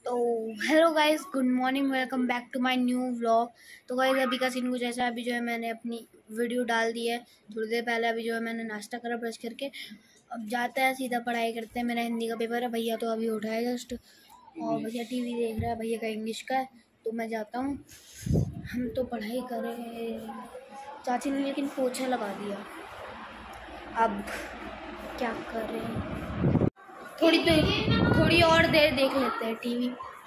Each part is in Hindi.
तो hello guys, good morning, welcome back to my new vlog. तो गाइस अभी का सीन कुछ ऐसा है। अभी जो है मैंने अपनी वीडियो डाल दी है थोड़ी देर पहले। अभी जो है मैंने नाश्ता करा ब्रश करके, अब जाते हैं सीधा पढ़ाई करते हैं। मेरा हिंदी का पेपर है, भैया तो अभी उठा है जस्ट, और भैया टीवी देख रहा है। भैया का इंग्लिश का है, तो मैं जाता हूँ। हम तो पढ़ाई करें, चाची ने लेकिन पोछा लगा दिया। अब क्या करें, थोड़ी और देर देख लेते हैं टीवी।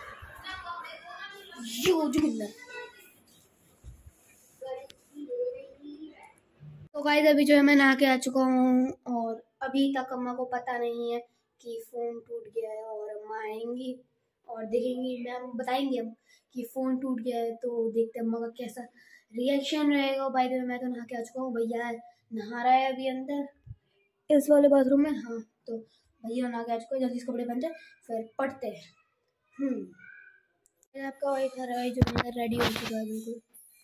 तो गाइस अभी जो है मैं नहा के आ चुका हूँ, और अभी तक अम्मा को पता नहीं है कि फ़ोन टूट गया है। और अम्मा आएंगी और देखेंगी, मैम बताएंगी हम कि फ़ोन टूट गया है। तो देखते हैं अम्मा का कैसा रिएक्शन रहेगा। बाय द वे मैं तो नहा के आ चुका हूँ, भैया नहा रहा है अभी अंदर इस वाले बाथरूम में। हाँ, तो भैया नहा के आ चुका है, जल्दी से कपड़े पहनते फिर पढ़ते हैं। आपका वही घर है जो अंदर रेडी हो चुका है बिल्कुल,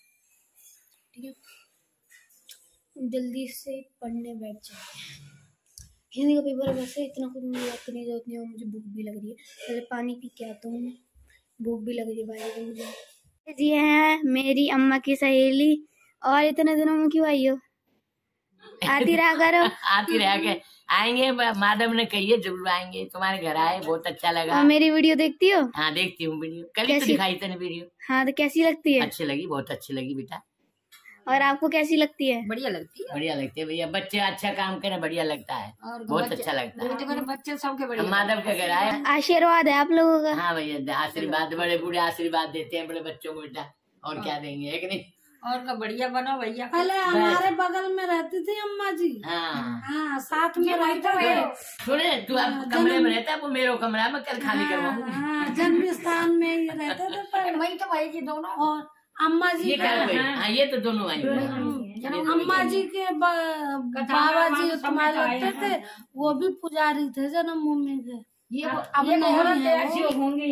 ठीक है। जल्दी से पढ़ने बैठ जाते हैं। हिंदी का पेपर है, वैसे इतना कुछ मुझे याद करने की जरूरत नहीं है। मुझे भूख भी लग रही है, पहले पानी पी के आता हूँ। भूख भी लग रही है भाई मुझे। जी हैं मेरी अम्मा की सहेली, और इतने दिनों में क्यों आई हो? आती रहा करो। आती रहा के आएंगे, मैडम ने कही है जरूर आएंगे, तुम्हारे घर आए, बहुत अच्छा लगा। और मेरी वीडियो देखती हो? हाँ देखती हूँ वीडियो, कल ही तो दिखाई तेने वीडियो। हाँ, तो कैसी लगती है? अच्छी लगी, बहुत अच्छी लगी बेटा। और आपको कैसी लगती है? बढ़िया लगती है, बढ़िया लगती है भैया। बच्चे अच्छा काम करें, बढ़िया लगता है, बहुत अच्छा लगता है। बच्चे सबके बढ़िया। माधव के घर आए, आशीर्वाद है आप लोगों का। हाँ भैया, आशीर्वाद, बड़े बूढ़े आशीर्वाद देते हैं बड़े बच्चों को बेटा, और क्या देंगे, है कि नहीं? और का बढ़िया बनो भैया। पहले हमारे बगल में रहती थी अम्मा जी। हाँ, साथ में रहता है। सुने तू अब कमरे में रहता है, वो मेरा कमरा मैं कल खाली करवाऊंगा। हाँ, जन्म स्थान में ही रहते थे पर वही तो भाई जी दोनों। और अम्मा जी हाँ, ये तो दोनों आई। अम्मा जी के बाबा जी तुम्हारे लगते थे, वो भी पुजारी थे जन्मभूमि के। अब नहीं होंगे,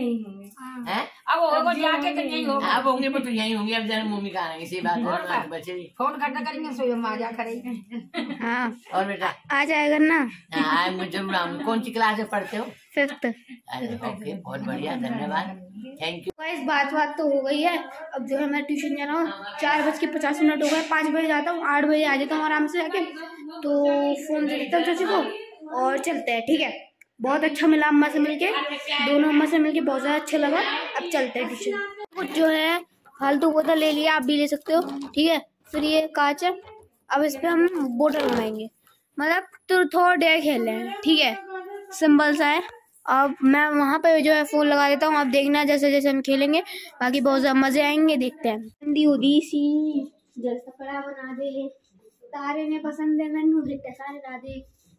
अब जाके तो यही होगा। अब होंगे तो यही होंगे, अब जन्मभूमि का आएंगे। इसी बात है, बच्चे फोन करना करेंगे, सो हम आ जा करेंगे। हाँ, और बेटा आ जाएगा ना? हाँ, मैं जरूर आऊंगी। कौन सी क्लास में पढ़ते हो? 5th। अरे ओके, बहुत बढ़िया, धन्यवाद, थैंक यू। इस बात तो हो गई है। अब जो है मैं ट्यूशन जा रहा हूँ। 4:50 हो गए, 5 बजे जाता हूँ, 8 बजे आ जाता हूँ आराम से जाके। तो फोन दे देता हूँ चाची को और चलते हैं, ठीक है। बहुत अच्छा मिला अम्मा से मिलके, दोनों अम्मा से मिलके बहुत ज्यादा अच्छा लगा। अब चलते हैं ट्यूशन। कुछ जो है फालतू बोतल ले लिया, आप भी ले सकते हो, ठीक है। फिर ये कांच है, अब इस पे हम बोतल बनाएंगे, मतलब ट्रूथ और डेयर खेल रहे हैं, ठीक है। सिंपल सा है। अब मैं वहाँ पे जो है फोन लगा देता हूँ, आप देखना जैसे जैसे हम खेलेंगे, बाकी बहुत ज्यादा मजे आएंगे, देखते हैं। ठंडी होती सी जल सपड़ा बना दे, तारे ने पसंद है मैनू हिट सारे राधे।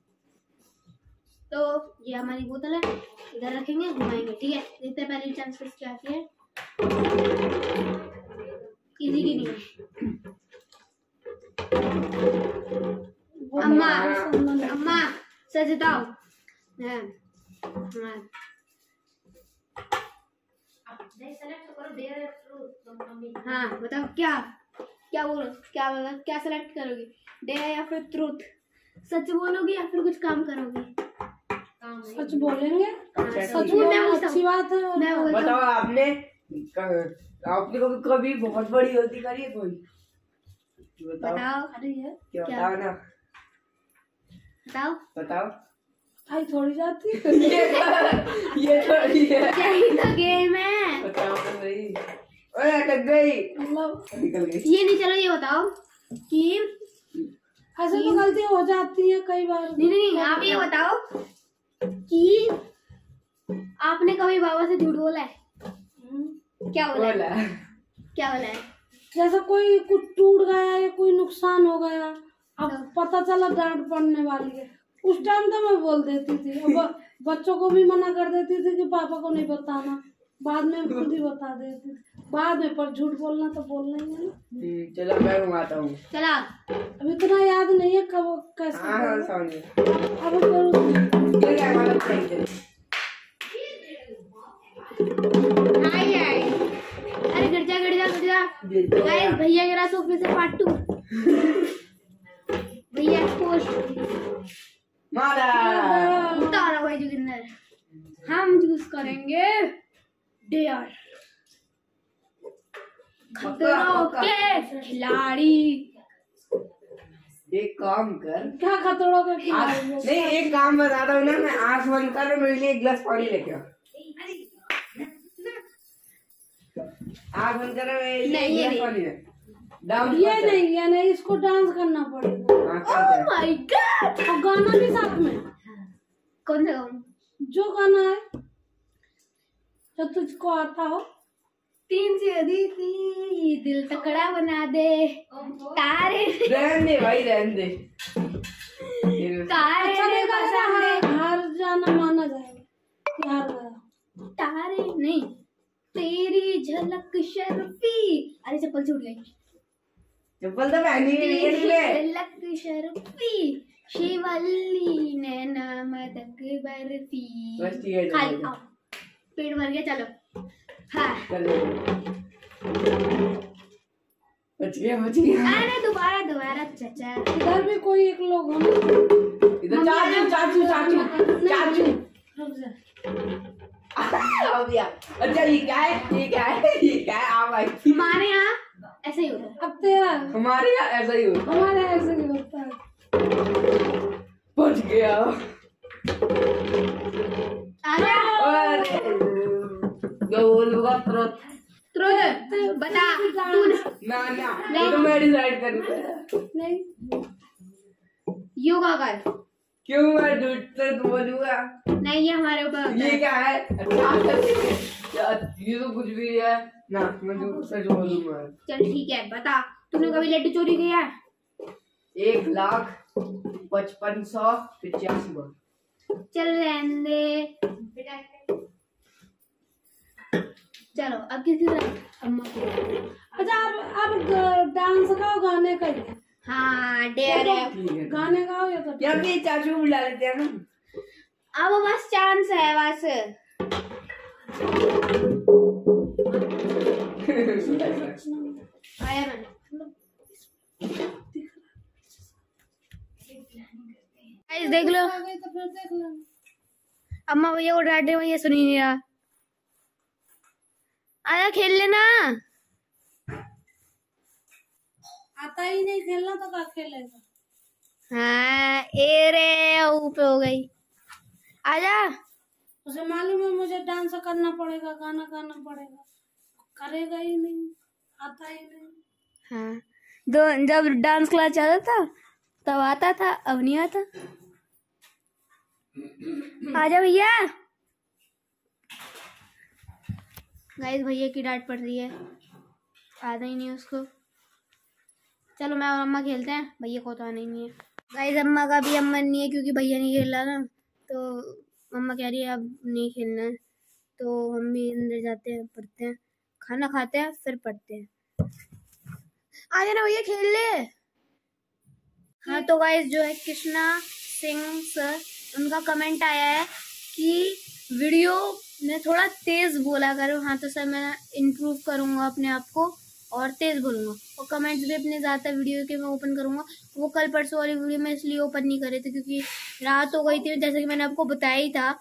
तो ये हमारी बोतल है, इधर रखेंगे, घुमाएंगे, ठीक है। देखते हैं पहले चांस क्या आती है। किसी की नहीं है। अम्मा अम्मा सच बताओ। हाँ बताओ, क्या बोलो, क्या सेलेक्ट करोगी, डेयर या फिर ट्रूथ? सच बोलोगी या फिर कुछ काम करोगी? सच बोलेंगे। सच बोलना अच्छी बात है। मैं बताओ, आपने कभी बहुत बड़ी गलती करी है कोई? बताओ। अरे ये क्या बताओ ना, बताओ। आई थोड़ी जाती ये थोड़ी है, यही तो गेम है। बताओ तो सही। ओए अटक गई, मतलब निकल गई। ये नहीं, चलो ये बताओ कि ऐसे तो गलती हो जाती है कई बार। नहीं, आप ये बताओ कि आपने कभी बाबा से झूठ बोला है? क्या बोला है? क्या बोला है? जैसे कोई कुछ टूट गया या कोई नुकसान हो गया, अब पता चला डांट पड़ने वाली है, उस टाइम तो मैं बोल देती थी। अब बच्चों को भी मना कर देती थी कि पापा को नहीं बताना, बाद में खुद ही बता देती थी बाद में। पर झूठ बोलना तो बोलना ही है ना। चलो मैं घुमाता हूँ। चला, अब इतना याद नहीं है कब कैसे। हाँ समझ। अब अरे गिर जा। गाइस भैया गिरा सोफे से पार्ट 2। भैया पोस्ट मारा भाई जोगिंदर, हम यूज करेंगे डेयर खतरों के खिलाड़ी। एक काम कर, क्या खतरों के खिलाड़ी? नहीं एक काम बताता हूँ ना, मैं आंख बंद कर और मेरे लिए एक गिलास पानी लेके आ। आंख बंद कर, मेरे लिए एक गिलास पानी ले। ये नहीं, इसको डांस करना पड़ेगा। ओह माय गॉड, और गाना भी साथ में। कौन सा गाऊं? जो गाना है जो तुझको आता हो। 3 से अधिक थी, दिल तकड़ा बना दे, तारे रहने दे भाई, रहने दे। तारे अच्छा ने पसंद है। हार जाना माना जाएगा, हार गया। तारे नहीं, तेरी झलक शर्फी। अरे चप्पल छूट गई। चप्पल तो पहनी ही नहीं है तेरी तूने। झलक शर्फी, शिवल्ली नैना मदक बर्फी। बस ठीक है, खाली चलो। आओ, पेट भर गया, चलो। हाँ बच गया। अरे दोबारा चाचा। इधर भी कोई एक लोग हम। इधर चाचू। रुक जा। आ गया। अच्छा ये क्या है? आप आई थी। हमारे यहाँ ऐसा ही होता है। अब तेरा हमारे यहाँ ऐसा ही होता है। हमारे ऐसे ही होता है। बच गया। अरे बोलूंगा तुरंत। तुरंत बता तू। ना ये तो मैं डिसाइड कर। नहीं योगा कर। क्यों मैं तुरंत बोलूंगा? नहीं, ये हमारे ऊपर होता ये है। क्या है? अच्छा ये तो कुछ भी है ना, मैं जो सच बोलूंगा। चल ठीक है, बता तूने कभी लड्डू चोरी किया है? 1,55,85 बार। चल रहने दे। चलो अब किसी तरह अम्मा को। अच्छा अब डांस गाओ, गाने का ही है। हाँ डेयर है। ठीक है। गाने गाओ या तो या फिर चाचू को बुला लेते हैं ना। अब बस चांस है बस। आया मैंने। गाइस देख लो, आ गए तो फिर देख लेना। अम्मा भैया को डांट रहे, भैया सुन ही नहीं रहा। आया खेल लेना। आता ही नहीं खेलना तो क्या खेलेगा? हाँ ए रे ऊपर हो गई। आजा। उसे मालूम है मुझे डांस करना पड़ेगा, गाना गाना पड़ेगा, करेगा ही नहीं, आता ही नहीं। हाँ जब डांस क्लास चलता था तब आता था, अब नहीं आता। आजा भैया। गाइस भैया की डांट पड़ रही है, आता ही नहीं उसको। चलो मैं और अम्मा खेलते हैं, भैया को तो आना ही नहीं है। गाइस अम्मा का भी अब मन नहीं है क्योंकि भैया नहीं खेल रहा ना, तो अम्मा कह रही है अब नहीं खेलना है, तो हम भी अंदर जाते हैं, पढ़ते हैं, खाना खाते हैं, फिर पढ़ते हैं। आ जाना भैया खेल ले। हाँ तो गाइस जो है कृष्णा सिंह सर, उनका कमेंट आया है कि वीडियो ने थोड़ा तेज बोला करो। हाँ तो सर मैं इम्प्रूव करूँगा अपने आप को और तेज बोलूँगा, और कमेंट्स भी अपने ज़्यादा वीडियो के मैं ओपन करूँगा। वो कल परसों वाली वीडियो में इसलिए ओपन नहीं करे थे क्योंकि रात हो गई थी, जैसे कि मैंने आपको बताया ही था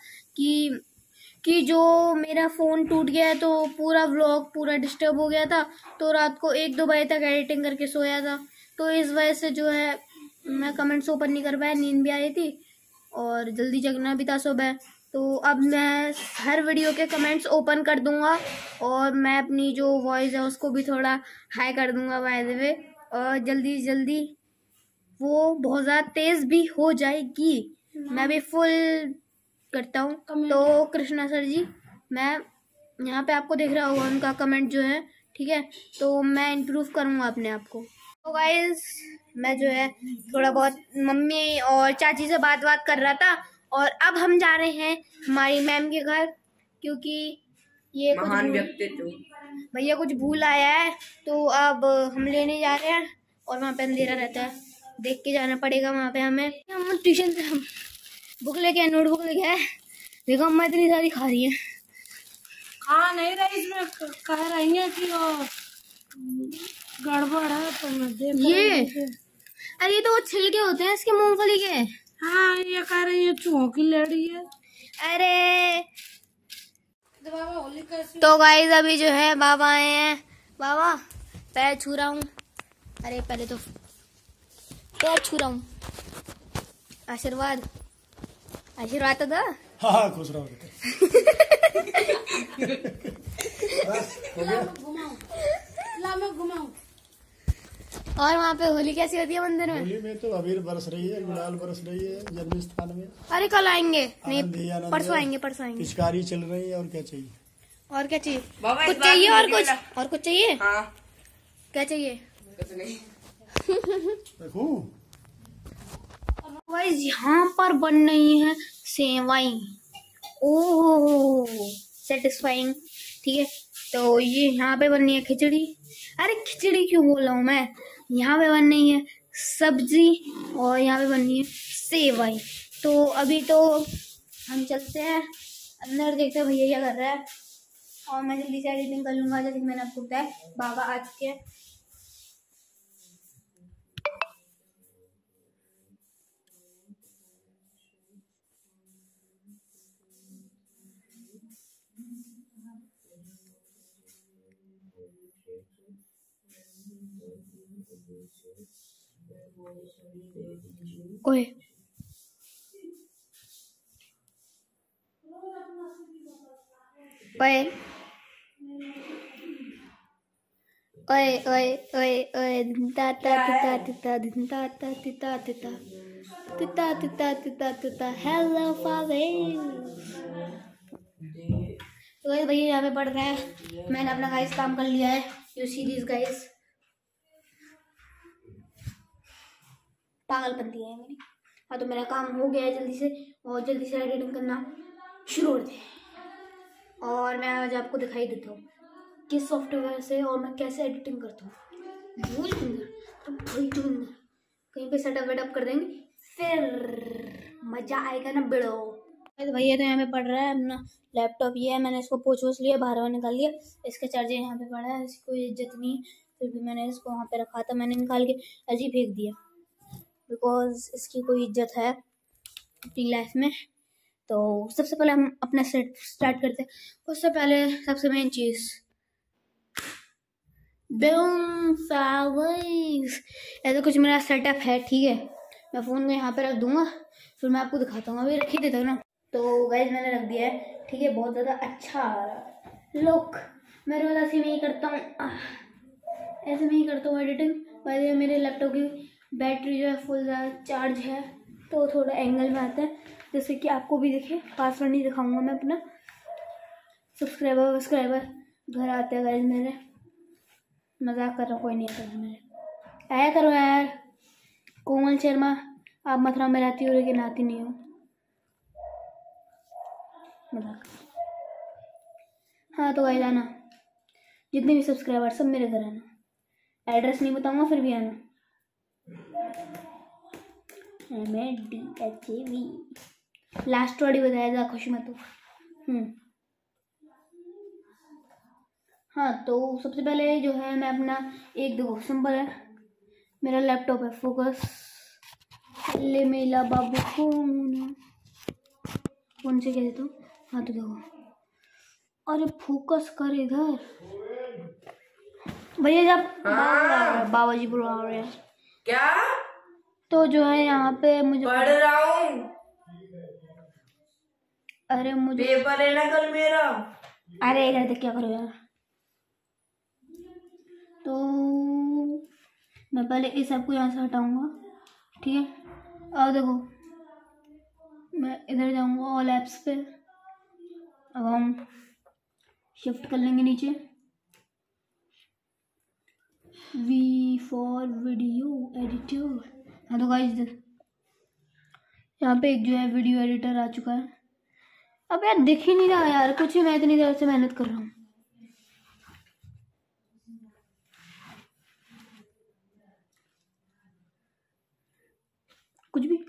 कि जो मेरा फ़ोन टूट गया है तो पूरा व्लॉग पूरा डिस्टर्ब हो गया था, तो रात को 1-2 बजे तक एडिटिंग करके सोया था, तो इस वजह से जो है मैं कमेंट्स ओपन नहीं कर पाया, नींद भी आ रही थी और जल्दी जगना भी था सुबह। तो अब मैं हर वीडियो के कमेंट्स ओपन कर दूंगा और मैं अपनी जो वॉइस है उसको भी थोड़ा हाई कर दूंगा बाय द वे, और जल्दी जल्दी वो बहुत ज़्यादा तेज़ भी हो जाएगी। मैं भी फुल करता हूँ। तो कृष्णा सर जी, मैं यहाँ पे आपको दिख रहा होगा उनका कमेंट जो है, ठीक है, तो मैं इम्प्रूव करूँगा अपने आप को। तो गाइस मैं जो है थोड़ा बहुत मम्मी और चाची से बात कर रहा था, और अब हम जा रहे हैं हमारी मैम के घर क्योंकि ये महान व्यक्तित्व भैया कुछ भूल आया है, तो अब हम लेने जा रहे हैं और वहाँ पे अंधेरा रहता है, देख के जाना पड़ेगा वहाँ पे हमें। हम ट्यूशन से हम बुक लेके आए, नोटबुक लेके आए, देखो अम्मा इतनी सारी खा रही है। खा नहीं रही, इसमें कह रही है कि वो गड़बड़ है तो मैं देख ये अरे ये तो वो छिलके होते हैं इसके मूंगफली के। हाँ ये कह रही है चूहों की लेडी है। अरे तो गाइस अभी जो है बाबा आए हैं। बाबा पैर छू रहा हूँ। अरे पहले तो पैर छू रहा हूँ। आशीर्वाद आशीर्वाद तो दो। हाँ खुश रहो बेटे। घुमाऊं। और वहाँ पे होली कैसी होती है मंदिर में? होली में तो अबीर बरस रही है, गुलाल बरस रही है जन्म स्थान में। अरे कल आएंगे। आनंद ही नहीं आनंद परसों है। आएंगे परसों आएंगे। पिचकारी चल रही है और क्या चाहिए? और क्या चाहिए? बाबा, कुछ इस बार चाहिए तो और मेरी कुछ वाला- और कुछ चाहिए? हाँ क्या चाहिए? कुछ नहीं। देखूं? गाइस यहाँ पर बन रही है सेवई। ओह सेटिस्फाइंग। ठीक है तो ये यहाँ पे बननी है खिचड़ी। अरे खिचड़ी क्यों बोल रहा हूँ मैं। यहाँ पे बन रही है सब्जी और यहाँ पे बननी है सेवई। तो अभी तो हम चलते हैं अंदर, देखते हैं भैया क्या कर रहा है और मैं जल्दी से एडिटिंग कर लूंगा। जैसे कि मैंने आपको बताया बाबा आ चुके हैं। ओए ओए ओए ओए ओए ओए ता ता ता ता ता ता ता ता ता ता हेलो फादर। तो गाइस भैया यहाँ पे पढ़ रहे हैं। मैंने अपना गाइस काम कर लिया है। You see this guys. पागलपंती है मेरी। हाँ तो मेरा काम हो गया है जल्दी से और जल्दी से एडिटिंग करना शुरू कर दे। और मैं आज आपको दिखाई देता हूँ किस सॉफ्टवेयर से और मैं कैसे एडिटिंग करता हूँ। कहीं पे सेटअप वेटअप कर देंगे फिर मजा आएगा ना बिड़ो। भैया तो यहाँ पे पढ़ रहा है अपना लैपटॉप। ये है मैंने इसको पोंछ वोछ लिया बाहर निकाल लिया। इसका चार्जर यहाँ पे पड़ा है। इसकी कोई इज्जत नहीं फिर भी मैंने इसको वहाँ पे रखा था। मैंने निकाल के अजीब फेंक दिया बिकॉज इसकी कोई इज्जत है अपनी लाइफ में। तो सबसे पहले हम अपना सेट स्टार्ट करते हैं। उससे पहले सबसे मेन चीज़ ऐसा कुछ मेरा सेटअप है। ठीक है मैं फ़ोन को यहाँ पे रख दूंगा फिर मैं आपको दिखाता हूँ। अभी रख ही देता हूँ ना। तो गाइस मैंने रख दिया है। ठीक है बहुत ज़्यादा अच्छा आ रहा है लुक। मैं रोज़ ऐसे में ही करता हूँ ऐसे में ही करता हूँ एडिटिंग। पहले मेरे लैपटॉप की बैटरी जो है फुल ज़्यादा चार्ज है तो थोड़ा एंगल में आता है जैसे कि आपको भी दिखे। पासवर्ड नहीं दिखाऊंगा मैं अपना। सब्सक्राइबर घर आते हैं गाइस मेरे। मजाक कर रहा हूँ कोई नहीं आता मेरे। आया करो यार। कोमल शर्मा आप मथुरा में रहती हो लेकिन आती नहीं हो। मजाक। हाँ तो गाइस आना जितने भी सब्सक्राइबर सब मेरे घर आना। एड्रेस नहीं बताऊंगा फिर भी आना। लास्ट वर्ड ही बताया जा खुशी मत हो। हाँ तो सबसे पहले जो है मैं अपना एक दो सिंपल है मेरा लैपटॉप है फोकस ले मेला बाबू फोन से क्या देता हूँ। हाँ तो देखो अरे फोकस कर इधर भैया जब बाबा जी बुला रहे हैं क्या तो जो है यहाँ पे मुझे पढ़ रहा हूँ। अरे मुझे पेपर है ना कल मेरा। अरे इधर देख क्या करो यार। तो मैं पहले इस सबको यहाँ से हटाऊंगा। ठीक है और देखो मैं इधर जाऊंगा ऑल ऐप्स पे। अब हम शिफ्ट कर लेंगे नीचे वी फॉर वीडियो एडिटर। हाँ तो गाइस यहाँ पे एक जो है वीडियो एडिटर आ चुका है। अब यार दिख ही नहीं रहा यार कुछ ही। मैं इतनी देर से मेहनत कर रहा हूँ। कुछ भी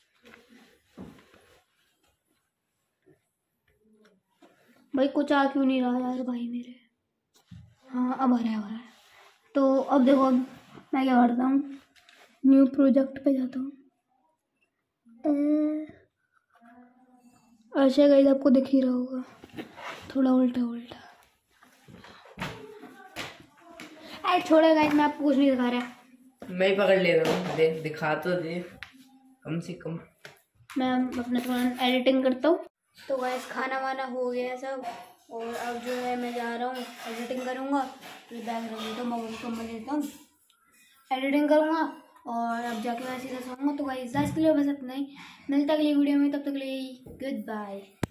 भाई कुछ आ क्यों नहीं रहा यार भाई मेरे। हाँ अब आ रहा है। तो अब देखो अब मैं क्या करता हूँ न्यू प्रोजेक्ट पे जाता हूँ। अच्छा गाइस आपको दिख ही रहा होगा थोड़ा उल्टा उल्टा। अरे छोड़े गाइस, मैं आपको कुछ नहीं दिखा रहा। मैं ही पकड़ ले रहा हूँ, दे दिखा तो दे कम से कम। मैं अपना थोड़ा एडिटिंग करता हूँ। तो गाइस खाना वाना हो गया सब, और अब जो है मैं जा रहा हूँ एडिटिंग करूँगा। ये बैग रख देता हूँ, बाबू को मैं लेता हूँ, एडिटिंग करूँगा और अब जाके मैं सीधा सोऊंगा। तो गाइस आज के लिए बस इतना ही, मिलता अगली वीडियो में, तब तक के लिए गुड बाय।